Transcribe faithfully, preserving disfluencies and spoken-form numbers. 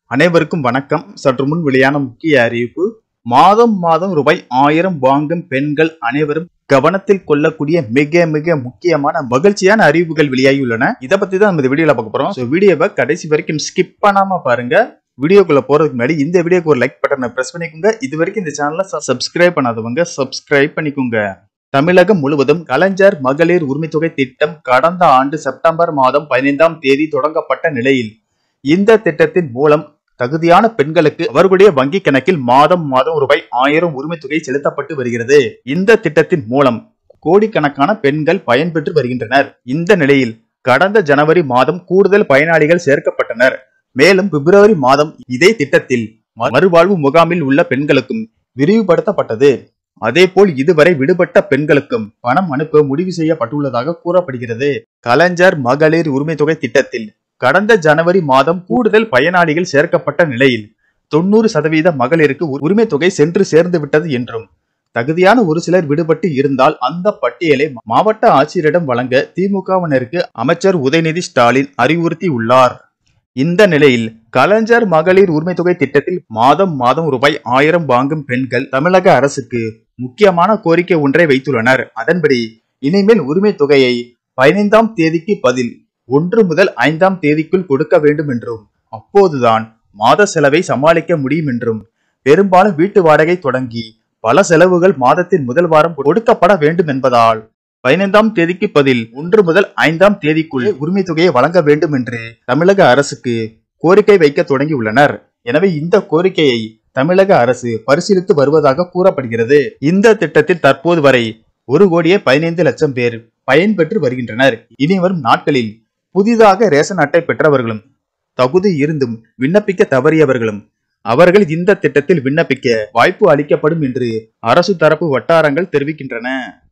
அனைவருக்கும் வணக்கம். சற்று முன் வெளியான முக்கிய அறிவிப்பு. மாதம் மாதம் ரூபாய் ஆயிரம் வாங்கும் பெண்கள் அனைவரும் கவனத்தில் கொள்ளக்கூடிய மிக மிக முக்கியமான மகிழ்ச்சியான அறிவிப்புகள் வெளியாகியுள்ளன. இதை பத்தி தான் நம்ம இந்த வீடியோல பார்க்க போறோம். சோ வீடியோவை கடைசி வரைக்கும் ஸ்கிப் பண்ணாம பாருங்க. வீடியோக்குள்ள போறதுக்கு முன்னாடி இந்த வீடியோக்கு ஒரு லைக் பட்டனை பிரஸ் பண்ணிக்கோங்க. இது வரைக்கும் இந்த சேனலை சப்ஸ்கிரைப் பண்ணாதவங்க சப்ஸ்கிரைப் பண்ணிக்கோங்க. தமிழகம் முழுவதும் கலைஞர் மகளிர் உரிமை தொகை திட்டம் கடந்த ஆண்டு செப்டம்பர் மாதம் பதினைந்தாம் தேதி தொடங்கப்பட்ட நிலையில் இந்த திட்டத்தின் மூலம் தகுதியான பெண்களுக்கு அவர்களுடைய வங்கி கணக்கில் மாதம் மாதம் ரூபாய் ஆயிரம் உரிமை தொகை செலுத்தப்பட்டு வருகிறது. இந்த திட்டத்தின் மூலம் கோடிக்கணக்கான பெண்கள் பயன்பெற்று வருகின்றனர். இந்த நிலையில் கடந்த ஜனவரி மாதம் கூடுதல் பயனாளிகள் சேர்க்கப்பட்டனர். மேலும் பிப்ரவரி மாதம் இதே திட்டத்தில் மறுவாழ்வு முகாமில் உள்ள பெண்களுக்கும் விரிவுபடுத்தப்பட்டது. அதேபோல் இதுவரை விடுபட்ட பெண்களுக்கும் பணம் அனுப்ப முடிவு செய்யப்பட்டுள்ளதாக கூறப்படுகிறது. கலைஞர் மகளிர் உரிமை தொகை திட்டத்தில் கடந்த ஜனவரி மாதம் கூடுதல் பயனாளிகள் சேர்க்கப்பட்ட நிலையில் தொண்ணூறு சதவீத மகளிருக்கு உரிமை தொகை சென்று சேர்ந்து விட்டது என்றும் தகுதியான ஒரு சிலர் விடுபட்டு இருந்தால் அந்த பட்டியலை மாவட்ட ஆட்சியரிடம் வழங்க திமுகவினருக்கு அமைச்சர் உதயநிதி ஸ்டாலின் அறிவுறுத்தி உள்ளார். இந்த நிலையில் கலைஞர் மகளிர் உரிமை தொகை திட்டத்தில் மாதம் மாதம் ரூபாய் ஆயிரம் வாங்கும் பெண்கள் தமிழக அரசுக்கு முக்கியமான கோரிக்கை ஒன்றை வைத்துள்ளனர். அதன்படி இனிமேல் உரிமை தொகையை பதினைந்தாம் தேதிக்கு பதில் ஒன்று முதல் ஐந்தாம் தேதிக்குள் கொடுக்க வேண்டும் என்றும் அப்போதுதான் மாத செலவை சமாளிக்க முடியும் என்றும் பெரும்பாலும் வீட்டு வாடகை தொடங்கி பல செலவுகள் மாதத்தின் முதல் வாரம் கொடுக்கப்பட வேண்டும் என்பதால் பதினைந்தாம் தேதிக்கு பதில் ஒன்று முதல் ஐந்தாம் தேதிக்குள் உரிமை தொகையை வழங்க வேண்டும் என்று தமிழக அரசுக்கு கோரிக்கை வைக்க தொடங்கி உள்ளனர். எனவே இந்த கோரிக்கையை தமிழக அரசு பரிசீலித்து வருவதாக கூறப்படுகிறது. இந்த திட்டத்தில் தற்போது வரை ஒரு கோடியே பதினைந்து லட்சம் பேர் பயன்பெற்று வருகின்றனர். இனி வரும் நாட்களில் புதிதாக ரேஷன் அட்டை பெற்றவர்களும் தகுதி இருந்தும் விண்ணப்பிக்க தவறியவர்களும் அவர்கள் இந்த திட்டத்தில் விண்ணப்பிக்க வாய்ப்பு அளிக்கப்படும் என்று அரசு தரப்பு வட்டாரங்கள் தெரிவிக்கின்றன.